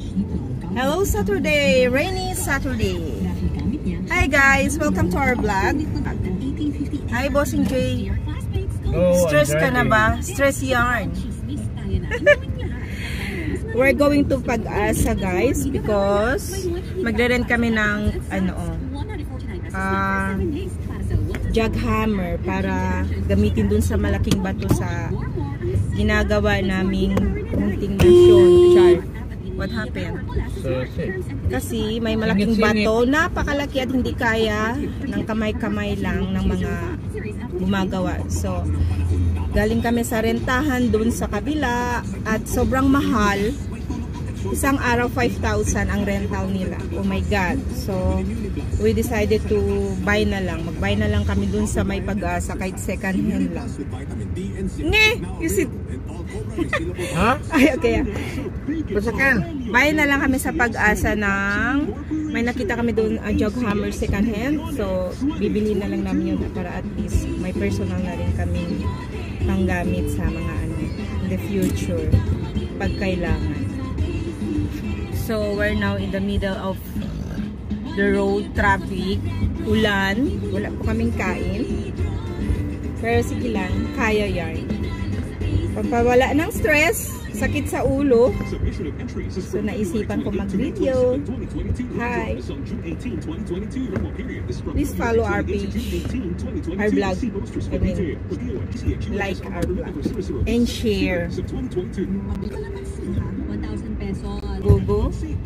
Hello Saturday, rainy Saturday. Hi guys, welcome to our vlog. Hi Bossing J. Stress ka na ba? Stress yarn. We're going to Pag-asa guys because magre-rent kami ng jackhammer para gamitin dun sa malaking bato sa ginagawa naming munting mansyon. Char. What happened? Kasi may malaking bato, napakalaki at hindi kaya ng kamay-kamay lang ng mga gumagawa. So, galing kami sa rentahan dun sa kabila at sobrang mahal. Isang araw 5,000 ang rental nila. Oh my God. So, we decided to buy na lang. Mag-buy na lang kami dun sa may Pag-asa kahit second hand lang. You see? Huh? Ay, okay. Pasakan. Buy na lang kami sa Pag-asa ng may nakita kami doon jackhammer second hand. So, bibili na lang namin yun para at least may personal na rin kami panggamit sa mga in the future pag kailangan. So, we're now in the middle of the road traffic. Ulan. Wala po kaming kain. Pero sige lang, kaya yan. Pagpawala ng stress, sakit sa ulo. So, naisipan ko mag-video. Hi. Please follow our page. Our vlog. I mean, like our vlog. And share. Gogo.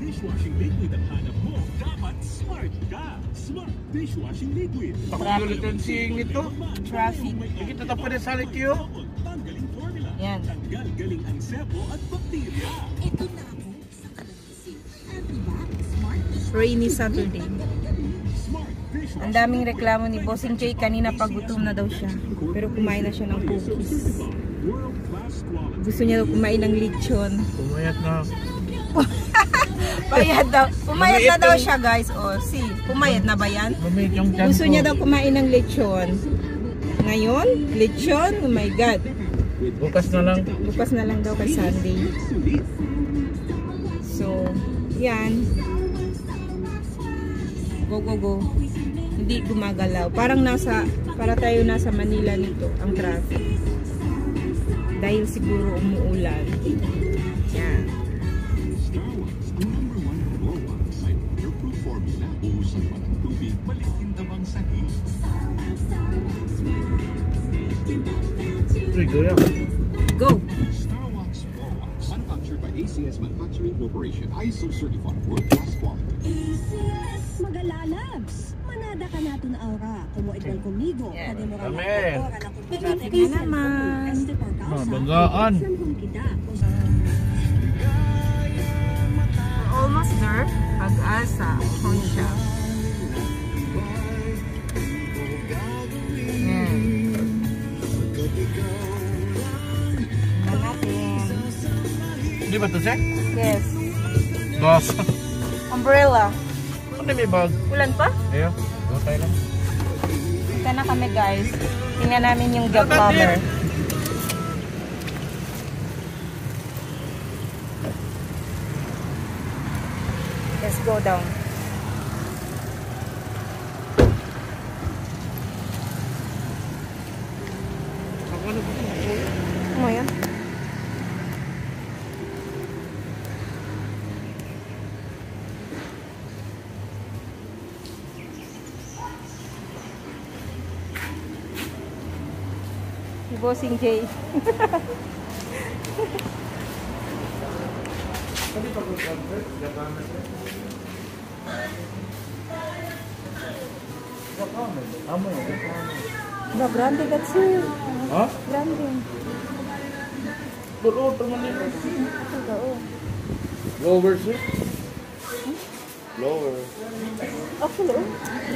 Pakulitan singit to. Traffic. Kita tapos na salit yun. Yan. Rainy Saturday. Ang daming reklamo ni Bossing J. Kanina pagutom na daw siya. Pero kumain na siya ng cookies. Gusto niya daw kumain ng lechon. Pumayat na. Bayad daw. Pumayat na daw siya guys. O, see. Pumayat na ba yan? Gusto niya daw kumain ng lechon. Ngayon, lechon. Oh my God. Bukas na lang. Bukas na lang daw kay Sunday. So, yan. Go, go, go. Hindi gumagalaw. Para tayo nasa Manila nito, ang traffic. Dahil siguro umuulan. Yan. Go. Manufactured by ACS Manufacturing Corporation, ISO certified world-class quality. ACS Magalalabs. Manada ka nato na aura. Kumuit lang kumigo. Amen. Traffic na naman. Banggaan. We're almost there. Pag-asa. Honsha. Yan. Di ba ito siya? Yes. Gas. Umbrella. Ano may bag? Ulan pa? Ayaw. Gotay lang. Ika na kami guys. Tingnan namin yung jackhammer. Let's go down. Ano yan? Si Bossing J. Ba, grande gatsi. Ha? Grande. Pero teman nito. Oo. Lower sir. Lower. Okay, oo.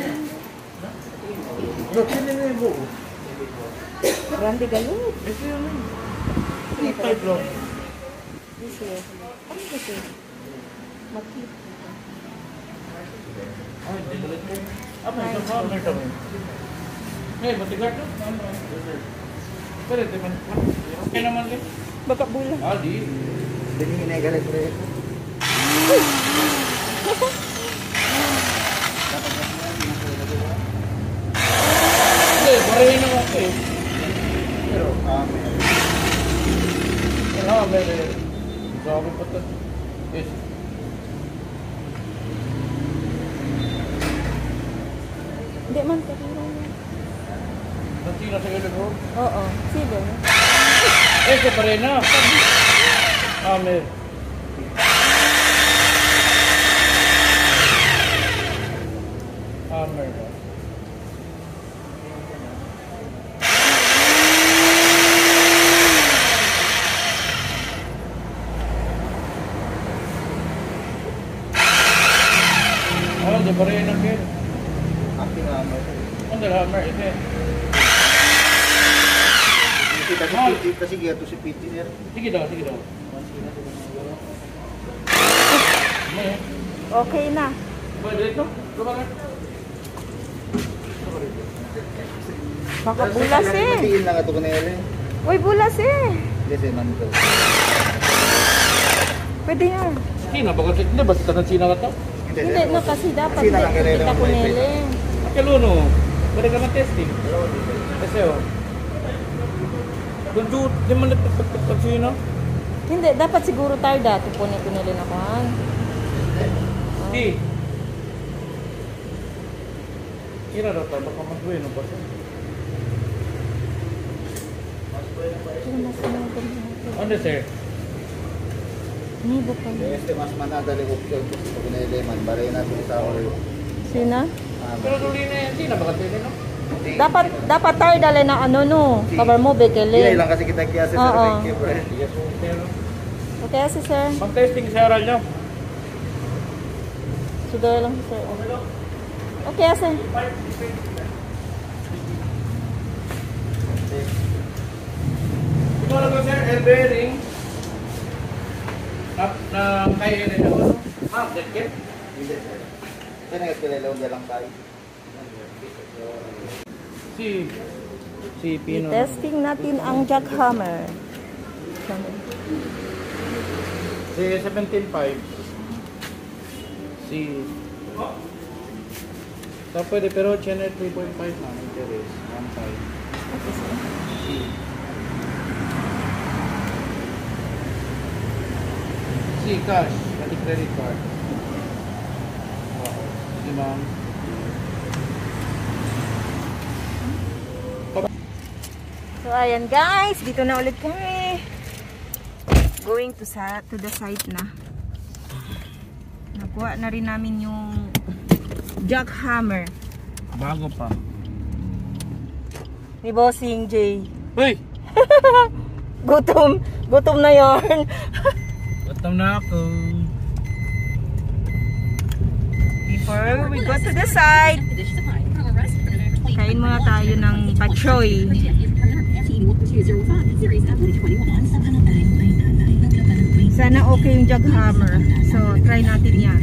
Sini na yung buo. Grande galit. Ito yun. Ito type lang. This is. Ano ba ito? Makit. Ay, dinalit mo. Apa ito ba? Ito mo. Hey, matigat no? Pero teman. Okay naman din. Baka bulan. Ah, di. Dini na galit pre. Hindi, parehin naman ko eh. Pero, meron. Sabi pa ito. Yes. Hindi man katiro niya. Nantina sa ilog mo? Oo, silo. Siya pa rin na. Amen. Amen. Di pa rin ang kid. Ating hammer. Ang hammer, ito. Kasi gato si Piti niya. Sige daw, sige daw. Okay na. Pwede ito? Lumagan. Baka bulas eh. Tiin lang ito ko na yun. Uy, bulas eh. Kasi man ito. Pwede yan. Sina, bakit? Hindi ba sa Sina ka to? Hindi, no, kasi dapat Sina lang ganun. kita kunili. Kaluno, pwede ka mag-testing. Kasi oh. Kung di man nagtagtag sino? Hindi, dapat siguro tayo dati kunili na kan. Di. Kira daw tayo, baka mas bueno pa siya. Ano sir? Nibo pa. Este mas manadali option ko na eleman. Baray na sa ako. Sina? Pero tuloy na yan, Sina, baka tuloy no? Dapat tayo dali na ano no. Cover mo, bekele. Hindi lang kasi kita kaya sa Oo. thank you bro. Okay, si sir. Pag-testing sa aral nyo. Sudara lang si sir. Okay, sir. Ito lang ko sir, air bearing. Na kaya rin ako. Ma'am, that kit? Hindi sir. Kaya nagkilalaw niya lang tayo. Si Pino. Testing natin ang jackhammer. Si 17.5. Si... So pwede, pero channel 3.5 na. Interest. 1.5. Si cash. Pati credit card. Si ma'am. So ayan guys, dito na ulit kami. Going to the site na. Nakuha na rin namin yung jackhammer. Bago pa. Ni Bossing J. Uy! Gutom na yarn. Gutom na ako. Before we go to the site, kain muna tayo ng pachoy. Sana okay yung jackhammer. So, try natin yan.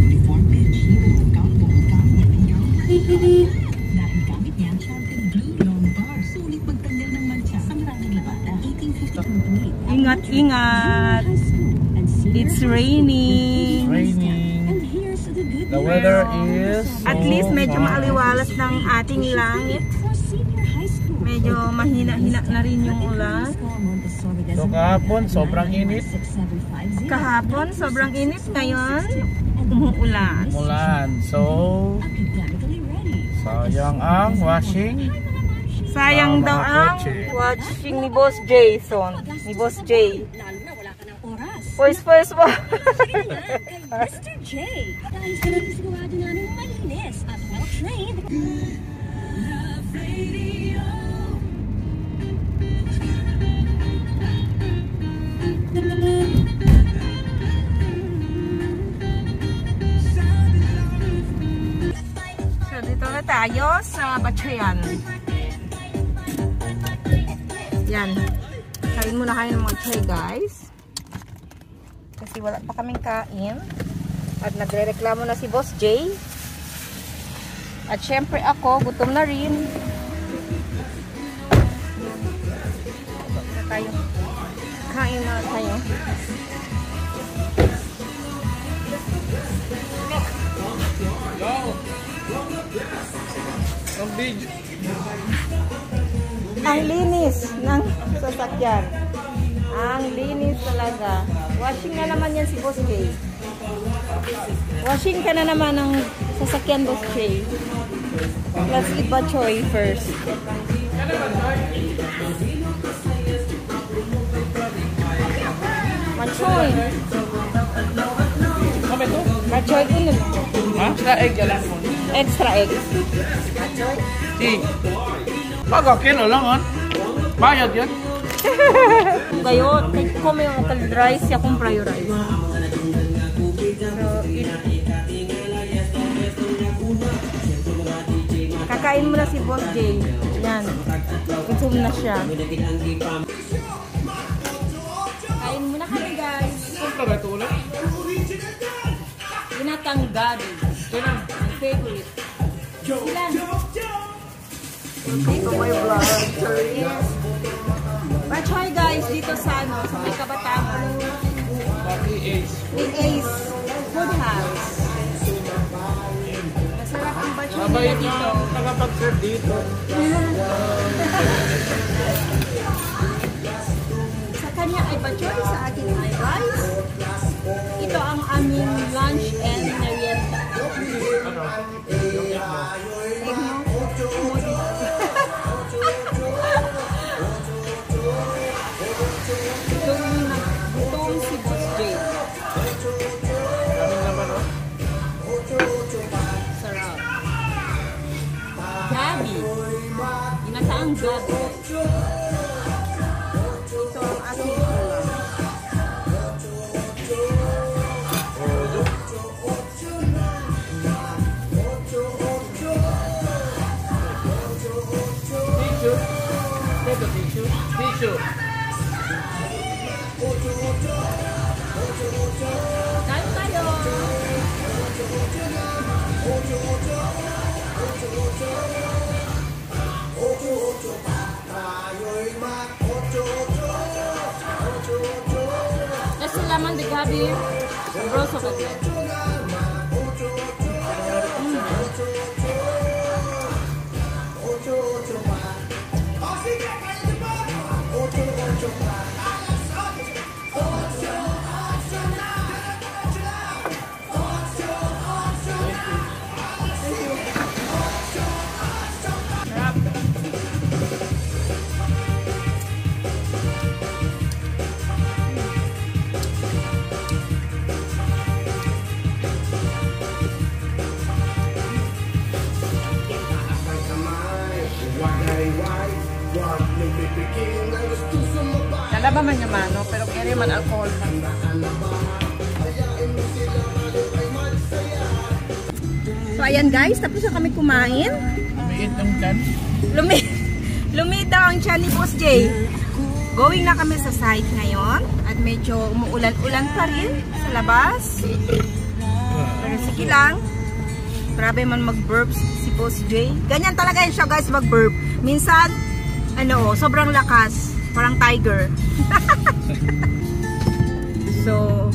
Ingat, ingat. It's raining. The weather is... At least medyo maaliwalas ng ating langit. Medyo mahina-hina na rin yung ulan. So kahapon, sobrang init. Kahapon, sobrang init. Ngayon, umuulan. Mulan. So, sayang ang washing. Sayang daw mga ang kotse. watching ni Boss Jason. Ni Boss J. First po. Mr. J. Dahil sa nagsigurado namin malinis at well-trained. Love Radio. So dito na tayo sa Bachoyan. Yan. Kain muna kayo ng mga choy guys. Kasi wala pa kaming kain. At nagre-reklamo na si Boss J. At syempre ako, gutom na rin. Kain na tayo. Ang video. Ang linis ng sasakyan. Ang linis talaga. Washing na naman yan si Boss Jay. Washing ka na naman ng sasakyan, Boss Jay. Let's eat Bachoy first. Bachoy. Ano ito? Bachoy ko nun. Ha? Extra egg yan. Extra egg. Bachoy. Si. Pag kilo lang, ha? Bayad yan. Kayo, take ko may mga rice ya kung prayo rice. So, kakain mo na si Boss Jay. Yan. Gutom na siya. Kain mo na kami, guys. Punta ba ito ulit? Ginatang gabi. Ito na. My favorite. Sila. Hindi ko may vlog. Yes. Bachoy guys, dito sa sa may Kabatangan. Papi Ace. Big Ace Food House. Masarap ang bachoy Sabay nila ito dito. ang nakapag-serve dito. Sa kanya ay bachoy, sa akin ay rice. Ito ang aming lunch and merienda. Ano? Yung egg mo. Gutom si Boss Jay. Daming naman, oh. Sarap. Gabi. Ginataang gabi. Ito ang aking ulam. Tissue. Ito, tissue. Tissue. Kain tayo. Kasi laman de gabi. Sabroso ka din. Talaba man yung mano, pero kaya man alcohol. So ayan guys, tapos na kami kumain. Lumiit ng chan. Lumit daw ang tiyan ni Boss Jay. Going na kami sa site ngayon at medyo umuulan-ulan pa rin sa labas. Pero sige lang. Grabe man mag-burp si Boss Jay. Ganyan talaga yun siya guys, mag-burp. Minsan, sobrang lakas. Parang tiger. So,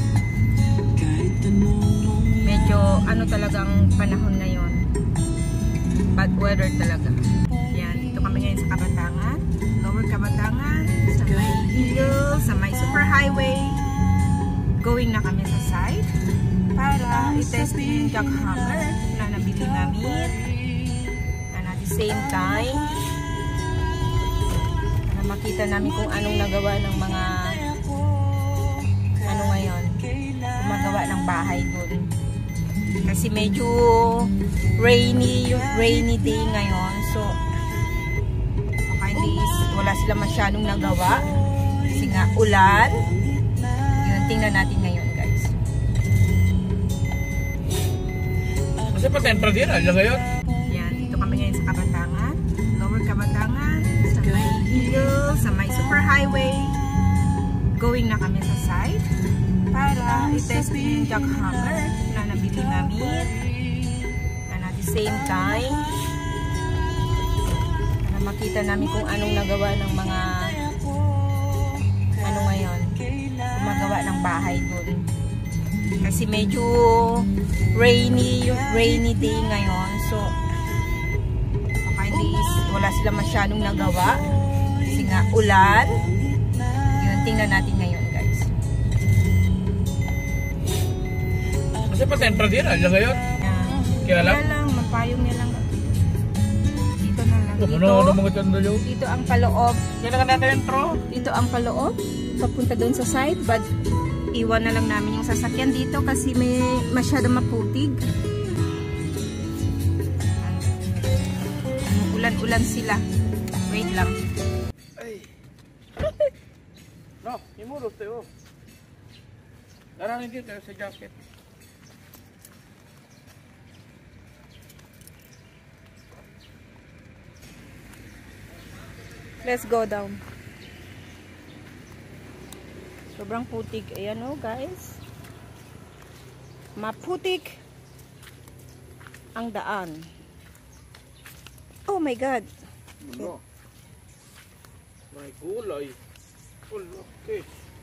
medyo talagang panahon ngayon. Bad weather talaga. Yan, dito kami ngayon sa Kabatangan. Lower Kabatangan. Sa may Hill, sa may Super Highway. Going na kami sa site para i-test yung jackhammer na nabili namin. And at the same time, para makita namin kung anong nagawa ng mga ngayon, gumagawa ng bahay dun. Kasi medyo rainy day ngayon. So, wala sila masyadong nagawa. Kasi nga, ulan. Yun, tingnan natin ngayon, guys. Kasi pa tempra din, alam ngayon. Yan, dito kami ngayon sa Kabatangan. Lower Kabatangan. Sa may Hill, sa may Super Highway. Going na kami sa site para i-test yung jackhammer na nabili namin. And at the same time, para makita namin kung anong nagawa ng mga ngayon, gumagawa ng bahay dun. Kasi medyo rainy day ngayon. So, wala sila masyadong nagawa. Kasi nga ulan. Yun, tingnan natin ngayon guys. Kasi pa sentro din, alam ngayon. Kaya lang? Mapayong niya lang. Dito na lang. Dito ang paloob. Kailangan natin intro. Dito ang paloob. Papunta doon sa side. But iwan na lang namin yung sasakyan dito kasi may masyadong maputig. Ulan-ulan sila. Wait lang. Ay. No, imulot tayo. Darangin dito sa jacket. Let's go down. Sobrang putik. Ayan o guys. Maputik ang daan. Oh my God. Ano? May gulay. Okay.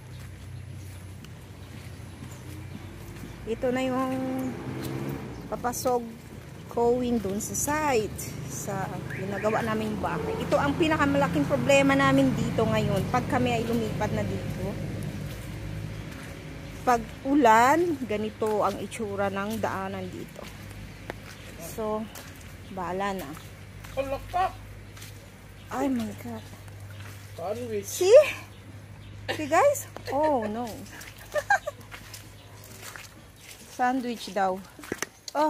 Ito na yung papasok going dun sa site. Sa ginagawa namin bahay. Ito ang pinakamalaking problema namin dito ngayon. Pag kami ay lumipat na dito. Pag ulan, ganito ang itsura ng daanan dito. So, bahala na. Kalak. Oh my God. Sandwich. See? See guys? Oh no. Sandwich daw. Oh.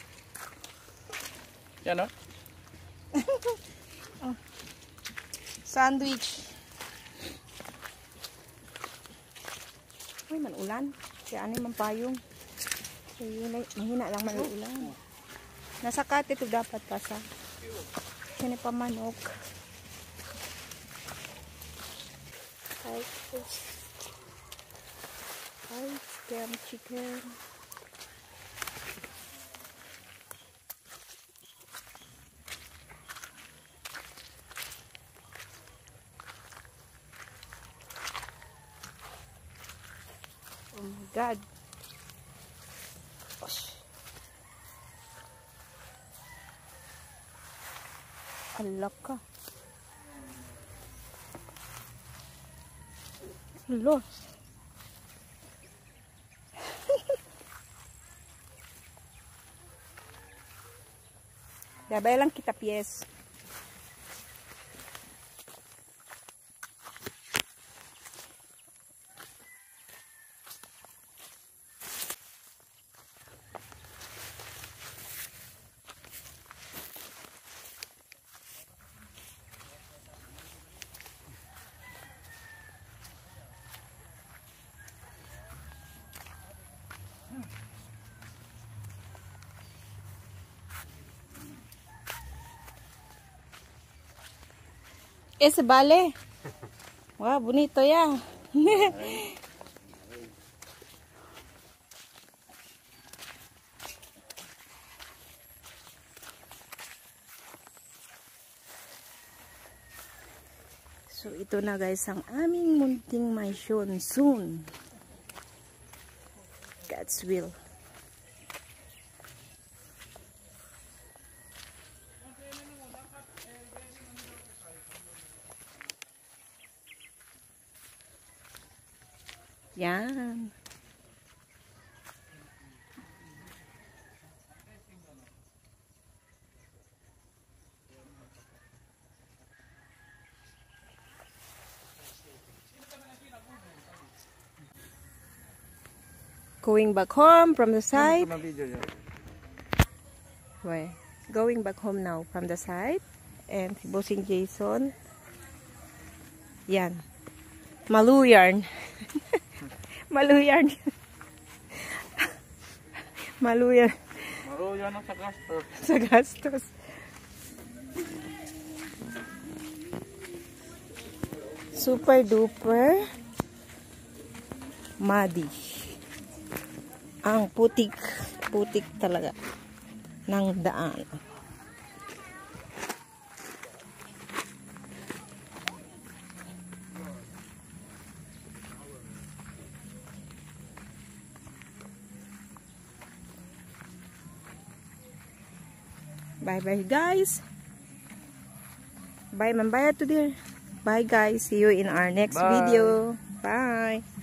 Yan o? Oh. Sandwich. Uy, man ulan. Kaya ano man payong. Mahina lang man ulan. Nasa kate ito dapat pasa. Yan pa manok. Ay, chicken. Oh my God. Gosh. Alak ka. Hello. Gabay lang kita pies. Ese vale. Wow, bonito ya. So ito na guys ang aming munting mansyon soon. God's will. Yan. Going back home from the side. Why? Going back home now from the side. And si Bossing Jason. Yan. Maluyarn. Maluyarn. Maluyarn. Maluyarn sa gastos. Sa gastos. Super duper muddy. Ang putik talaga ng daan. Bye bye guys. Bye, Mambaya to dear. Bye guys. See you in our next Bye. video. Bye.